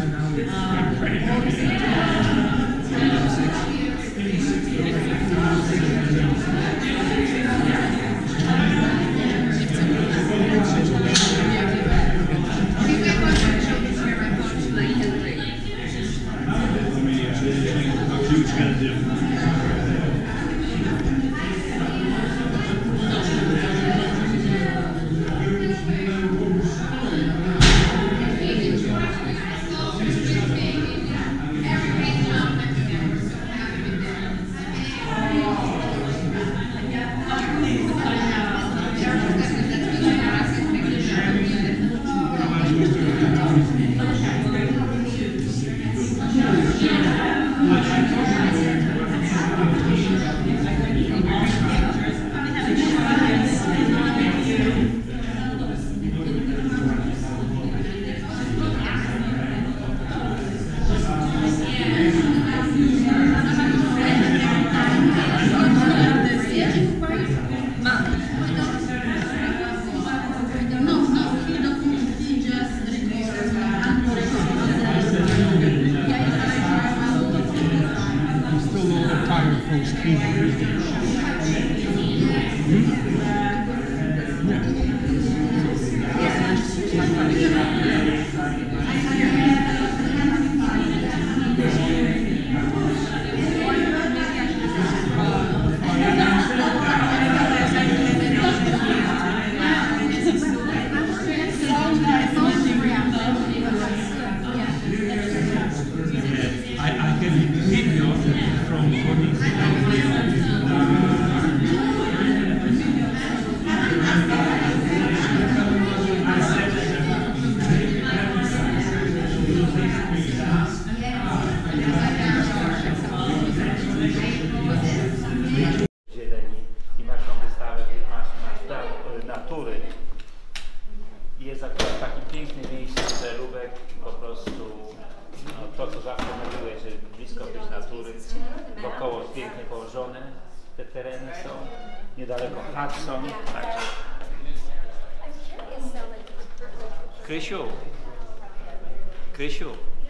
Krysiu.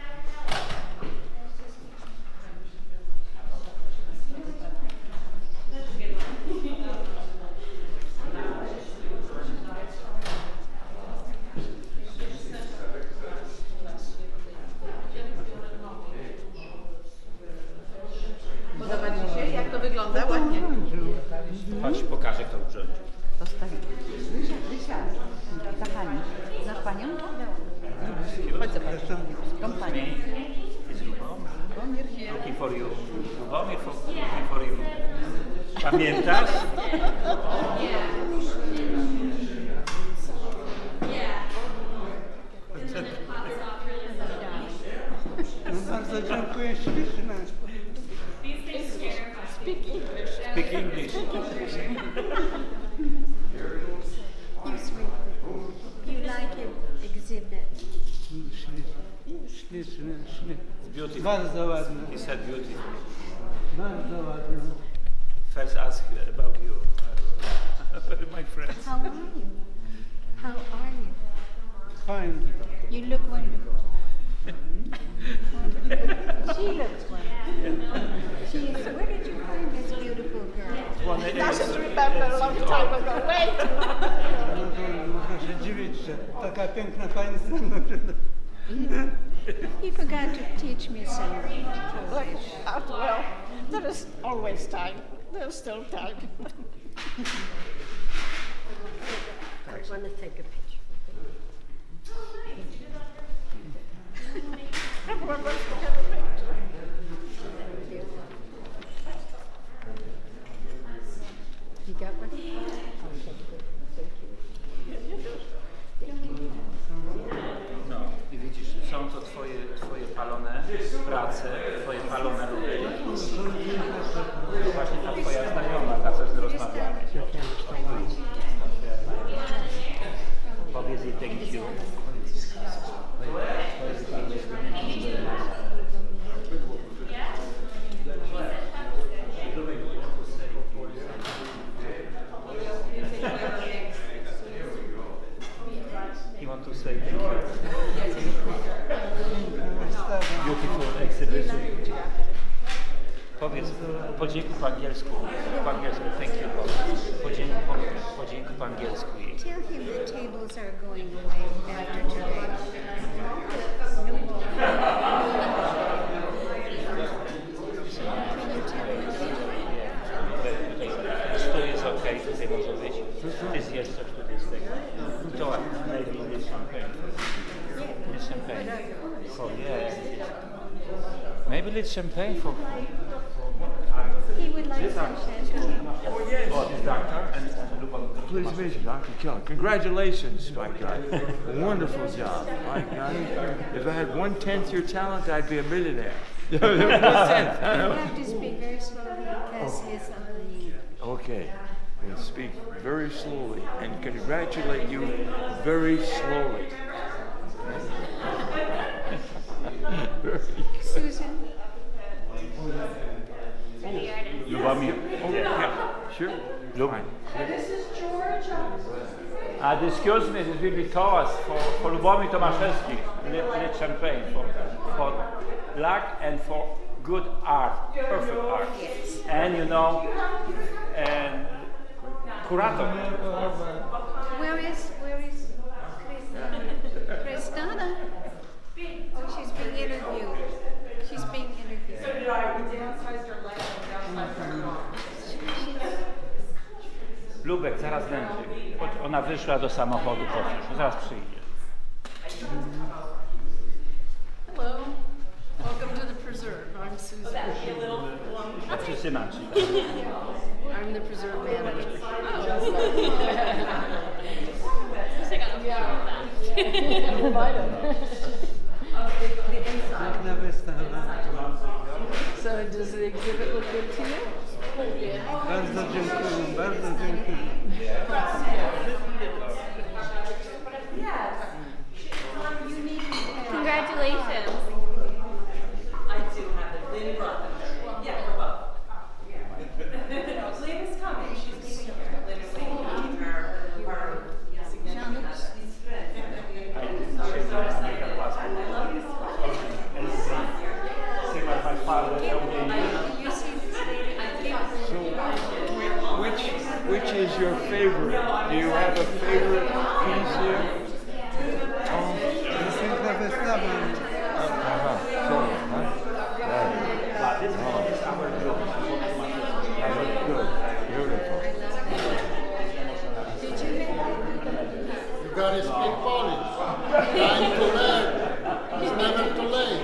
Podoba ci się? Jak to wygląda? Ładnie. Chodź, pokażę, kto urządził. Kochani, znasz panią? Chodź zobacz. Kompanię. Lubomir here. Looking for you. Lubomir looking for you. Pamiętasz? Bardzo dziękuję, śliczne. Speak English. Speak English. You like an exhibit? Śliczne. Beautiful. Bardzo ładne. He said beautiful. Bardzo ładne. First ask about you, my friends. How are you? How are you? Fine. You look wonderful. She looks wonderful. She is. Where did you find this beautiful girl? Doesn't remember a long time ago. Wait. No to można się dziwić, że taka piękna pani ze mną. You forgot to teach me some Polish. Well, there is always time. There's still time. I want to take a picture. Everyone wants to get a picture. You got one? No i widzisz, są to twoje palone prace, twoje palone ludy. Właśnie ta twoja znajoma, ta co z rozmawiamy. Powiedz jej thank you. You want to say thank you? beautiful exhibition. Powiedz, podziękuj po angielsku. Po angielsku, thank you. Podziękuj po angielsku. Tell him the tables are going away after today. Stół jest okej, tutaj może być. Ty zjesz coś tutaj z tego. To maybe this champagne. This champagne. Oh yeah. Maybe it's champagne for... He would like some champagne. Oh, this doctor and Lubomir. Pleased to meet you, Dr. Kelly. Congratulations, my God. Wonderful job. My God. If I had 1/10 your talent, I'd be a millionaire. 1/10. You have to speak very slowly because he's on the... Okay. And speak very slowly and congratulate you very slowly. Susan? Lubomir. Oh, yeah. Sure. Fine. This is George. Excuse me, this will be Thomas for Lubomir Tomaszewski. Lit champagne for luck and for good art, perfect art. And you know, and curator. Where is Kristana? Oh, she's being interviewed. She's being interviewed. Lubek, zaraz będzie. Ona wyszła do samochodu, poszła. Zaraz przyjdzie. Hello. Welcome to the preserve. I'm Susan. Wszyscy macie. I'm the preserve manager. Piękna wystawa. So does the exhibit look good to you? Bardzo dziękuję, bardzo dziękuję. Congratulations. I do have it. Lynn brought them. Yeah, for both. Lynn is coming. She's meeting here. Lynn is waiting on her significant. Which is your favorite? Do you have a favorite piece here? Piękna wystawa. Aha, sorry, huh? Right. This one is our job. That looks good. Beautiful. You gotta speak Polish. Time to learn. It's never too late.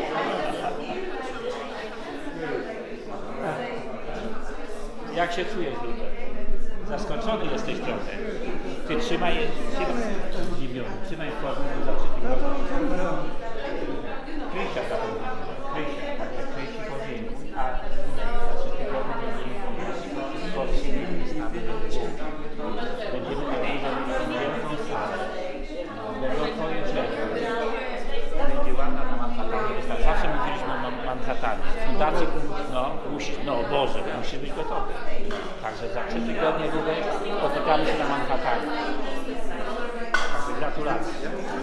Jak się czujesz, Lubek? Zaskoczony jesteś trochę. Ty trzymaj zdziwiony. Trzymaj formę za 3 tygodnie. Krysia za Krysi podziękuj. A za 3 tygodnie będziemy mieli wielką salę. Będą twoje rzeczy. Będzie ładna na Manhattanie wystawa. Zawsze mówiliśmy o Manhattanie. Fundacji, Boże, musisz być gotowy. Także za 3 tygodnie spotykamy się na Manhattanie. Także gratulacje.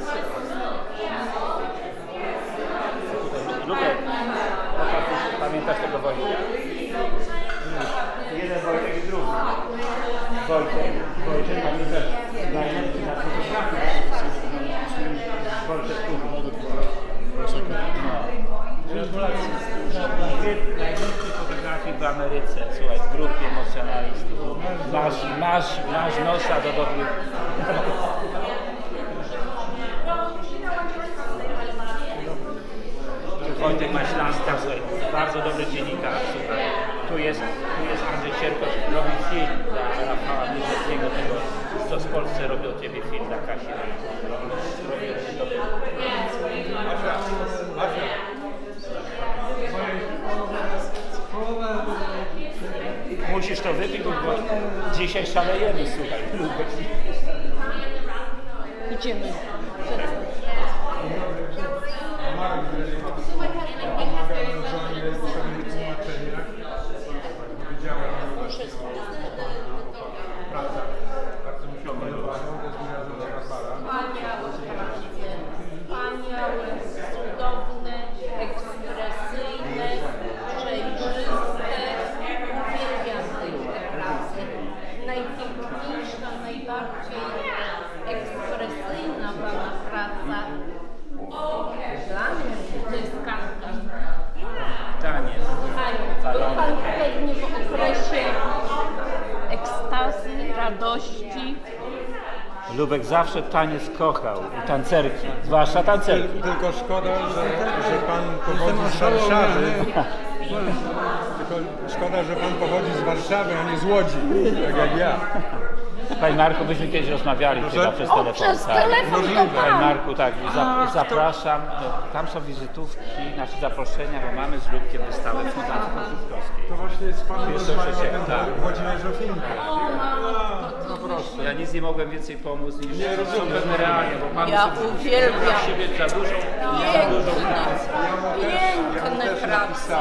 Lubek, pamiętasz tego Wojtka? Jeden Wojtek i drugi. Wojtek, pamiętasz najlepszy na fotografii. Wojtek, gratulacje. Najlepszy fotografii w Ameryce, słuchaj, w grupie emocjonalistów. Masz nosa do dobrych. Wojtek ma Śląska, słuchaj, bardzo dobry dziennikarz, słuchaj. Tu jest Andrzej Sierkosz, robi film dla Rafała Mierzyckiego, tego, co w Polsce robi o ciebie film dla Kasi. Musisz to wypić, bo dzisiaj szalejemy, słuchaj. Idziemy. Wspaniały, cudowny ekspozycja. gości. Lubek zawsze taniec kochał i tancerki, zwłaszcza tancerki. Tylko szkoda, że pan pochodzi z Warszawy. Tylko szkoda, że pan pochodzi z Warszawy, a nie z Łodzi, tak jak ja. Panie Marku, byśmy kiedyś rozmawiali chyba przez telefon. Przez telefon to Panie pan. Marku, tak, zapraszam. Tam są wizytówki, znaczy zaproszenia, bo mamy z Lubkiem wystawę w Fundacji Konstytucyjnej. To właśnie z panem Jeszcze rozmawiam o przecież, tym tak. Włodzimierzu Finkę. No proszę. Ja nic nie mogłem więcej pomóc niż pewne realnie, bo mamy Ja sobie uwielbiam. siebie za dużą Piękne prace.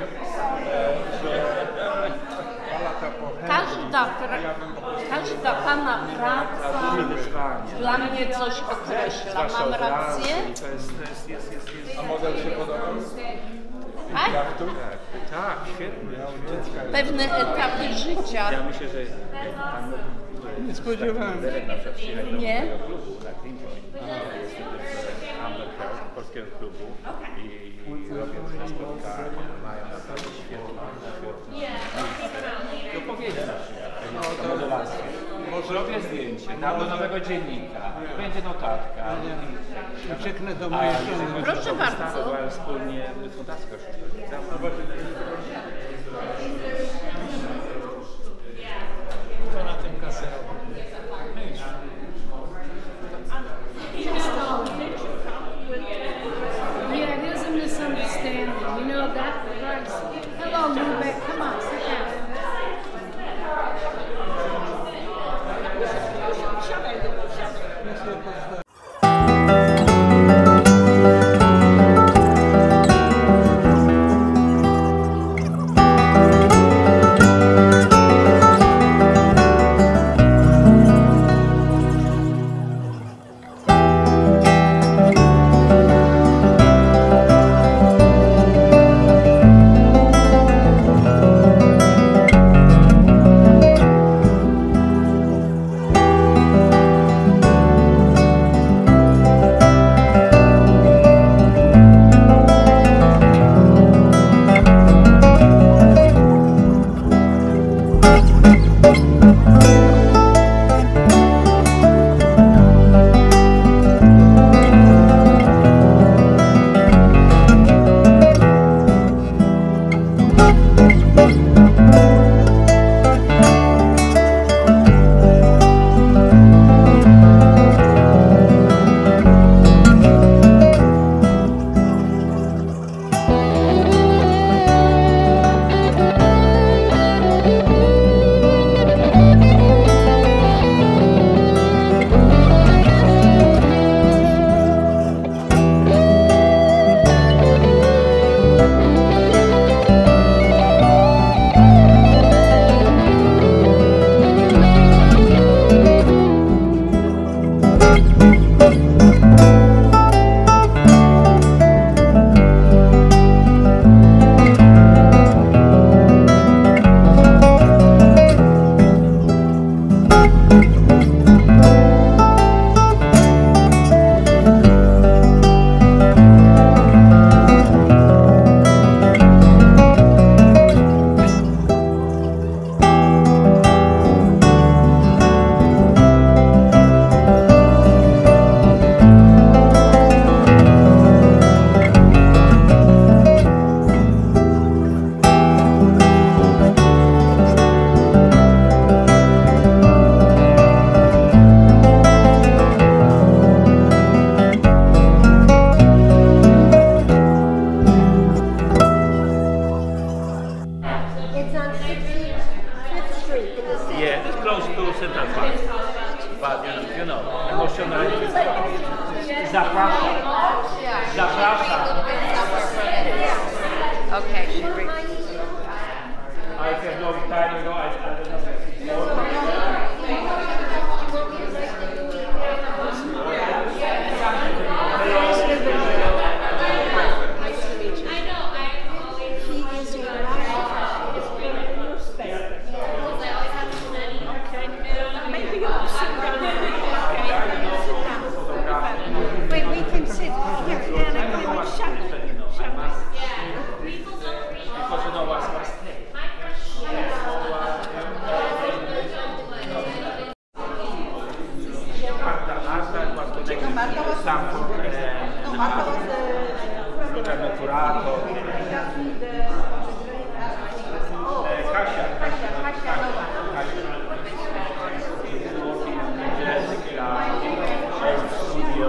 Każda pana praca dla mnie coś określa. Mam rację? A model się podobał? Tak? Tak, świetnie. Pewne etapy życia. Ja myślę, że pan Nie spodziewałem się. na przykład przyjechać do Nie? mojego klubu na Clinton. Jestem dyrektorem polskiego klubu i robię różne spotkania. Mają naprawdę świetną do opowiedzi na przykład o modelarstwie. Robię zdjęcie, dam do nowego dziennika, będzie notatka. Ucieknę do mojej żony. Proszę bardzo. Była wspólnie Fundacja Kościoła. Co na tym kasę robi? Yeah, it is a misunderstanding. You know that price. Hello, Lubek. Come on, sit down. kurator. Kasia. Studio.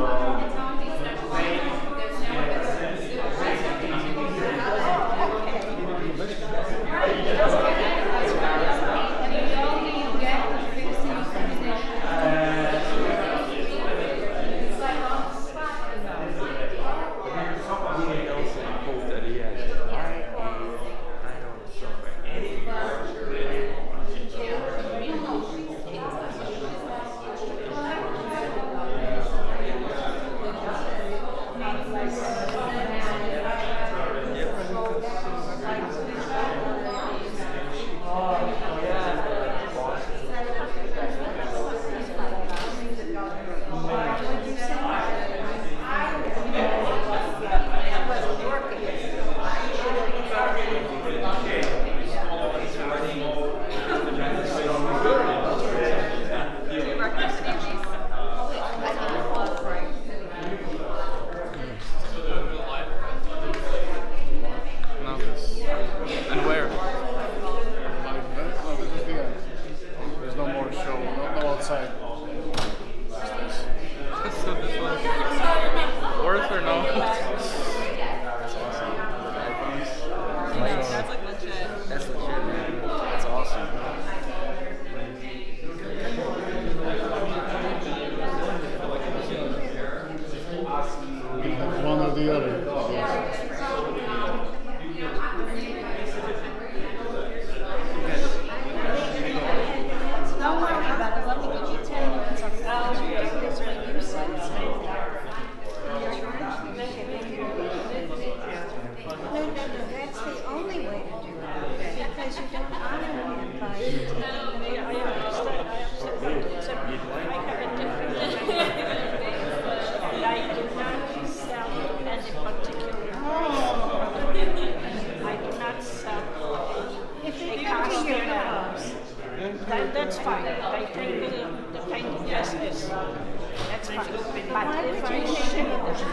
That's fine. I think the painting as is. That's fine. But if I ship them to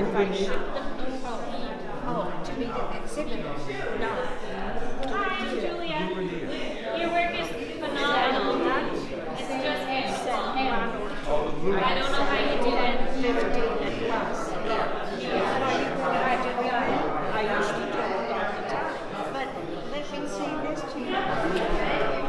home, to be the exhibitor. No. Hi, Julia. Your work is phenomenal. It's just excellent. I don't know how you did it. 15 at class. I used to do it all the time. But let me say this to you.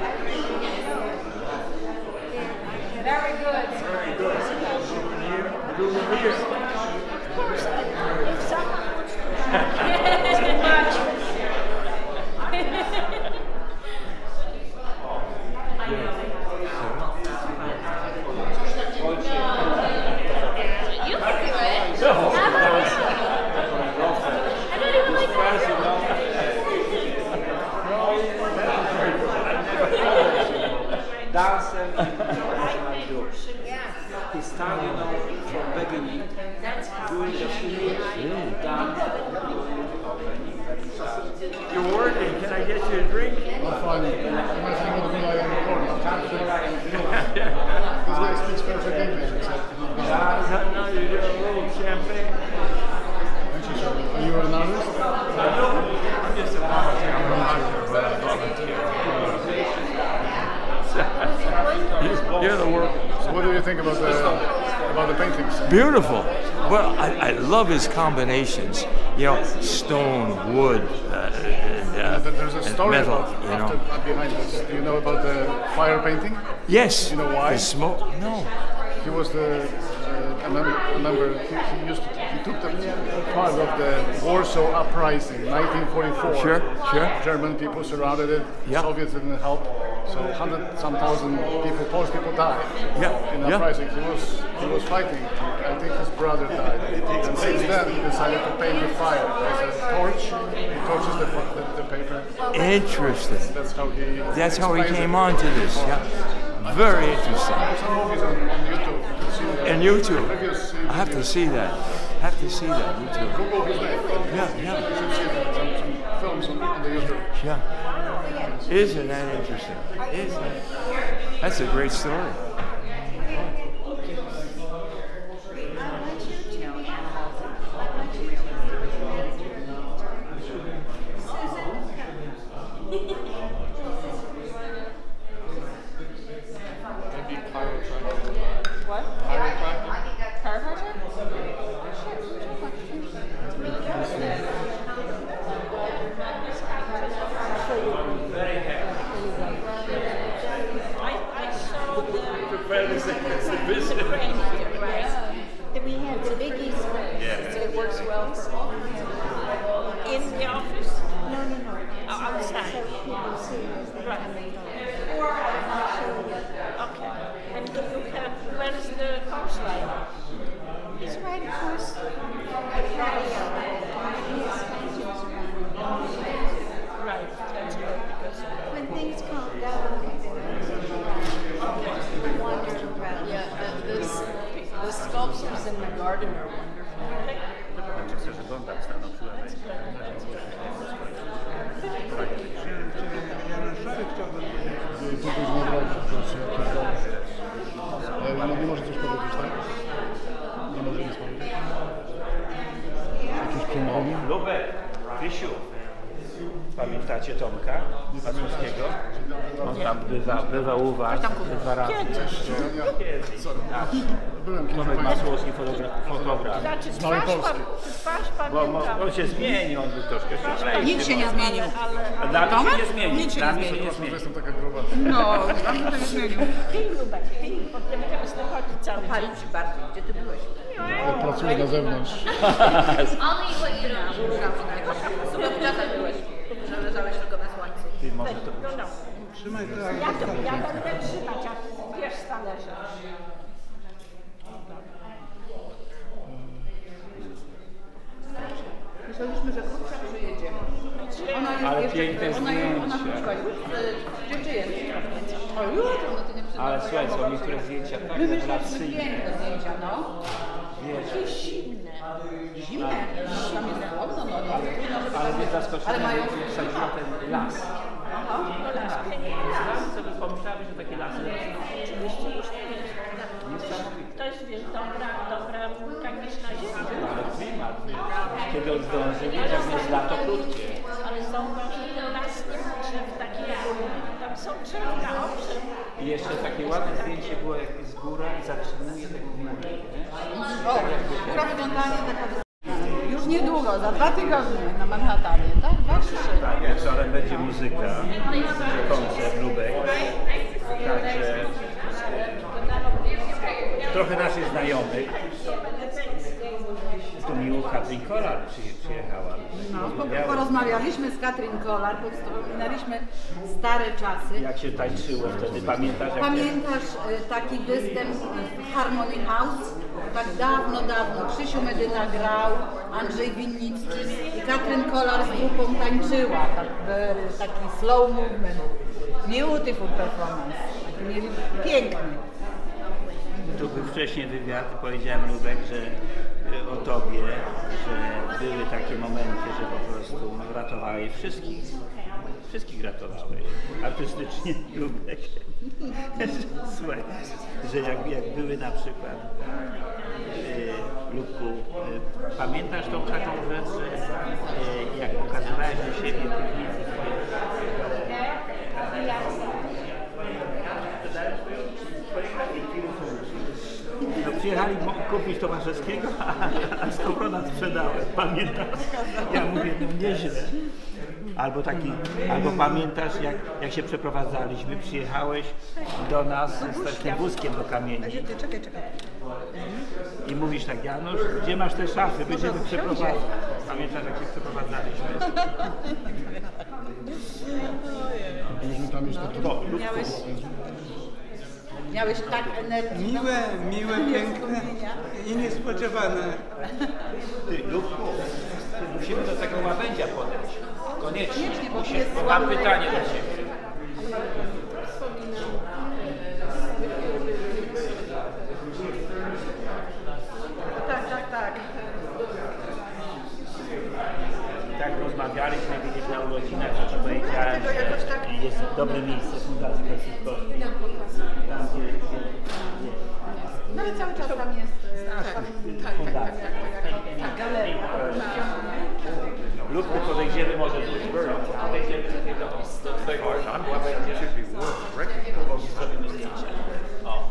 Very good. Very good. Lubomir. Of course, if someone wants to too much. You can do it. I don't even like He started from beginning, doing the finish, dance. You're working. Can I get you a drink? I'm fine. I'm actually going to be like in the corner. This guy speaks perfect English, except No, you do a little champagne. Are you an artist? I'm just a volunteer. I'm not sure, but I volunteer. You're the worker. So what do you think about the paintings? Beautiful. Well, I love his combinations. You know, stone, wood, there's a story metal. about behind this. Do you know about the fire painting? Yes. You know why? The smoke. No. He was the member. He took the part of the Warsaw Uprising, 1944. Sure. German people surrounded it. Yeah. Soviets didn't help. So 100-some thousand people, Polish people died. In the uprising. He was fighting. I think his brother died. And since then he decided to paint with fire. There's a torch. He torches the paper. Interesting. That's how he came on to this. Yeah. Very interesting. There's some movies on YouTube. And YouTube. I have to see that. YouTube. Google his name. Yeah. You should see some films on the YouTube. Yeah. Isn't that interesting? That's a great story. Right. So people see as they Right. come and go. I'll show you. Okay. And you can, where is the coastline? It's right across the patio. The expansions around. Right, that's good because When things calm down, they wander around. Yeah, the sculptures in the garden are wonderful. Chcesz oglądać stan obsługi. Januszowi chciałbym. Tylko znowu nie może coś powiedzieć, tak? Nie może nic powiedzieć. Jakieś przemówienie? Lubek, Krysiu, pamiętacie Tomka Macłowskiego? On tam bywał u was 2 razy. Kiedyś. Tomek Macłowski, fotograf. Znaczy, Z Małej Polski. twarz Bo pamiętam. on się zmienił, on był troszkę szczuplejszy. Nic się nie zmienił. A dla mnie się nie zmienił. Nic się Dla nie mnie się zmienił. nie zmienił. Jestem taka gruba. No, dla mnie to nie zmienił. Pij, Lubek, pij, potem będziemy z tym chodzić cały dzień. Palić bardziej. Gdzie ty byłeś? Ja pracuję na zewnątrz. I'll eat what you don't. Super czasem byłeś, że leżałeś tylko na słońcu. Ty może to No, no. Trzymaj to. Ja będę trzymać, a ty wiesz z talerza. Myśleliśmy, że kurczak przyjedzie. Ona jest Ale jeszcze, piękne ona zdjęcia. wróciła już. Gdzie jest? O, jutro, no to nie przyda. Ale słuchaj, są niektóre zdjęcia tak My myśleliśmy rewelacyjne. piękne zdjęcia, no. Wiesz, Jakieś zimne. Zimne. Tam jest chłodno, no. ale mnie zaskoczyło, Ale mają... że wsadziła ten las. Aha. Las, piękny las. Co by pomyślałem, że takie lasy Oczywiście już nie jest. niesamowite. To jest, wiesz, dobra wulkaniczna ziemia. Ale klimat, wiesz, kiedy on zdąży, wiesz, jak jest lato krótkie. Ale zauważ, że ten las nie ma drzew takich górnych. Tam są drzewka, owszem. I jeszcze takie ładne zdjęcie było, jak jest góra i zatrzymuje te chmury, nie? O, która wyglądała nie taka już niedługo, za 2 tygodnie na Manhattanie, tak? 2 czy 3? Tak, wieczorem będzie muzyka, koncert, Lubek. Także trochę naszych znajomych. Tu miło Katrin Kolar przyjechała. No, porozmawialiśmy z Katrin Kolar, wspominaliśmy stare czasy. Jak się tańczyło wtedy, pamiętasz? Jak Pamiętasz taki występ w Harmony House? Tak dawno, dawno. Krzysiu Medyna grał, Andrzej Winnicki i Katrin Kolar z grupą tańczyła. Taki slow movement. Beautiful performance. Taki mieli piękny. Tu był wcześniej wywiad, powiedziałem Lubek, że o tobie, że były takie momenty, że po prostu ratowałeś wszystkich. Wszystkich ratowałeś. Artystycznie Lubek. Słuchaj, że jak były na przykład Lubku, pamiętasz tą taką rzecz, że jak pokazywałeś do siebie piwnicy no przyjechali kupić Tomaszewskiego, a Skowrona sprzedałem. Pamiętasz? Ja mówię, no nieźle. Albo pamiętasz, jak się przeprowadzaliśmy, przyjechałeś do nas z takim wózkiem do Kamieni. Czekaj. I mówisz tak, Janusz, gdzie masz te szafy? Będziemy przeprowadzać. Pamiętasz, jak się przeprowadzaliśmy? Miałeś tak energię. Miłe, piękne i niespodziewane. Ty, Lubku, musimy do tego łabędzia podejść. Koniecznie. Bo Musimy, jest bo mam sławny. pytanie do ciebie. Tak. Tak rozmawialiśmy, widzisz, na urodzinach, co ci powiedziałem, że jest dobre miejsce w Fundacji Kościuszkowskiej. Tam, gdzie No ale cały czas tam jest fundacja. galeria. Lub podejdziemy może do twojego łabędzia. Zrobimy zdjęcie. O.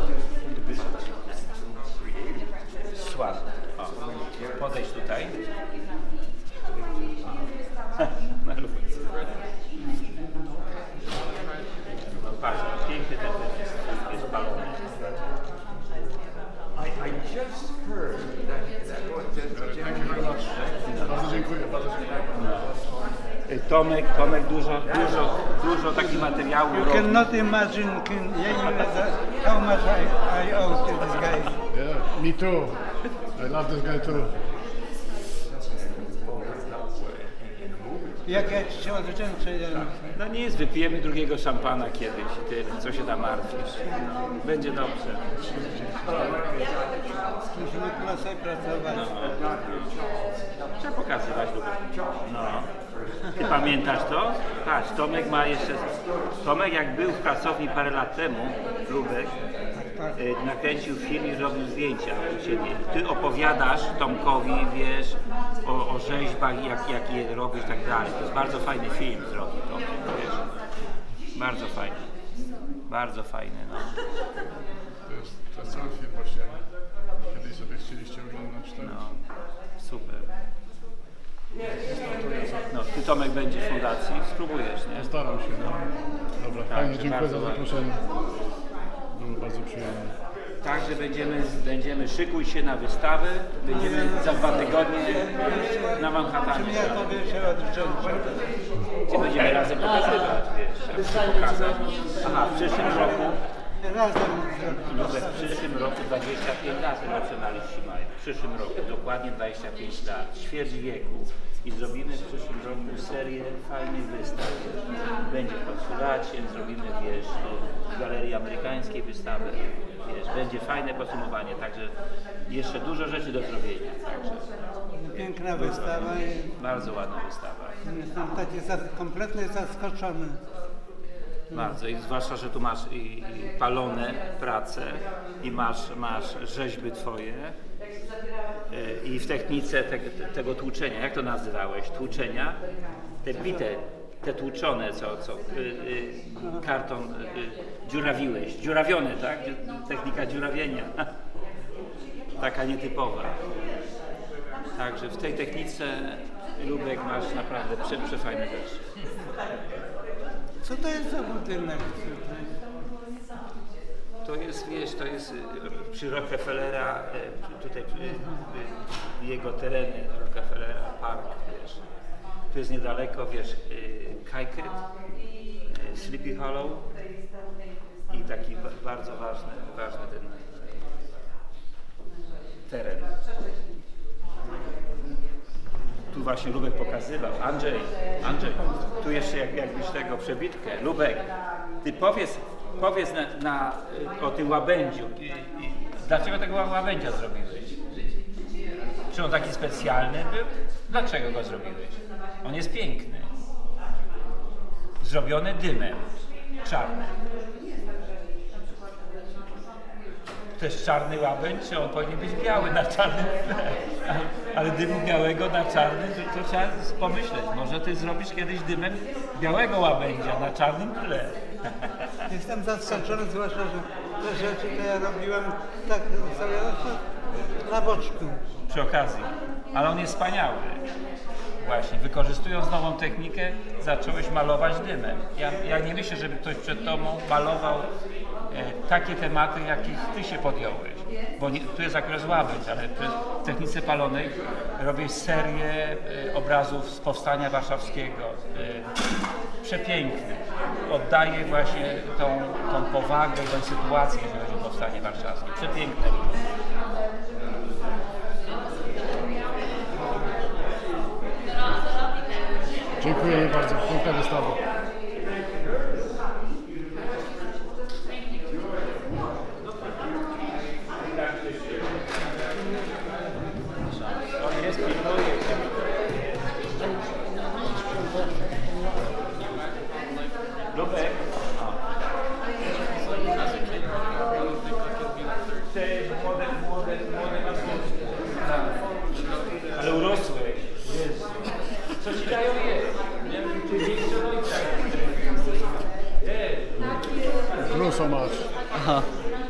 Sławne. Podejdź tutaj. No patrz, piękny ten jest balon. I just heard that Thank you very much. Bardzo dziękuję. Tomek dużo takich materiałów. You cannot imagine how much I owe to this guy. Yeah, me too. I love this guy too. Jak ja ci się odwdzięczę, No nic, wypijemy drugiego szampana kiedyś i tyle, co się tam martwisz. No, będzie dobrze. musimy chyba sobie pracować. No. Trzeba pokazywać Lubek. No. Ty pamiętasz to? Patrz, Tomek ma jeszcze... Tomek jak był w pracowni parę lat temu, Lubek, nakręcił film i zrobił zdjęcia u ciebie. Ty opowiadasz Tomkowi, wiesz, o rzeźbach, jak je robisz i tak dalej. To jest bardzo fajny film zrobił Tomek, wiesz. Bardzo fajny. Bardzo fajny, no. To jest cały film właśnie. Kiedyś sobie chcieliście oglądać, tak? No, super. No, ty Tomek będzie w fundacji, spróbujesz, nie? Staram się, no. Dobra, tak, fajnie, dziękuję za zaproszenie. Było bardzo przyjemne. Także będziemy szykuj się na wystawę, będziemy za 2 tygodnie na Manhattanie. Gdzie będziemy razem pokazywać, wiesz, pokazać. Aha, w przyszłym roku, w przyszłym roku 25 lat emocjonaliści mają. W przyszłym roku, dokładnie 25 lat, ćwierć wieku. I zrobimy w przyszłym roku serię fajnych wystaw. Będzie w konsulacie, zrobimy, wiesz, w Galerii Amerykańskiej wystawę. Wiesz, będzie fajne podsumowanie, także jeszcze dużo rzeczy do zrobienia. Także piękna wystawa. Bardzo ładna wystawa. Jestem taki kompletnie zaskoczony. Bardzo, i zwłaszcza, że tu masz i palone prace i masz rzeźby twoje i w technice tego tłuczenia, jak to nazywałeś? Tłuczenia? Te bite, te tłuczone, co karton dziurawiłeś. Dziurawione, tak? Technika dziurawienia. Taka nietypowa. Także w tej technice, Lubek, masz naprawdę przefajne rzeczy. Co to jest za budynek? To jest, wiesz, to jest przy Rockefellera, tutaj jego tereny Rockefellera Park, wiesz. Tu jest niedaleko, wiesz, Kajket, Sleepy Hollow i taki bardzo ważny ten teren. Tu właśnie Lubek pokazywał. Andrzej, tu jeszcze jakbyś tego przebitkę. Lubek, ty powiedz o tym łabędziu. Dlaczego tego łabędzia zrobiłeś? Czy on taki specjalny był? Dlaczego go zrobiłeś? On jest piękny. Zrobiony dymem czarnym. To jest czarny łabędź, czy on powinien być biały na czarnym tle? Ale dymu białego na czarnym, to trzeba pomyśleć. Może ty zrobisz kiedyś dymem białego łabędzia na czarnym tle. Jestem zaskoczony, zwłaszcza, że te rzeczy to ja robiłem tak sobie na boczku. Przy okazji. Ale on jest wspaniały. Właśnie, wykorzystując nową technikę, zacząłeś malować dymem. Ja nie myślę, żeby ktoś przed tobą malował takie tematy, jakich ty się podjąłeś. Bo tu jest akurat łabędź, ale w technice palonej robię serię obrazów z Powstania Warszawskiego. Przepiękny. Oddaję właśnie tą powagę i tę sytuację, jeżeli chodzi o Powstanie Warszawskie. Przepiękne. Dziękuję bardzo. Piękna wystawa. Lubek. Młode ale urosłeś. Co ci dają jeść? Czy dzieci do ojca? Grew so much. Aha.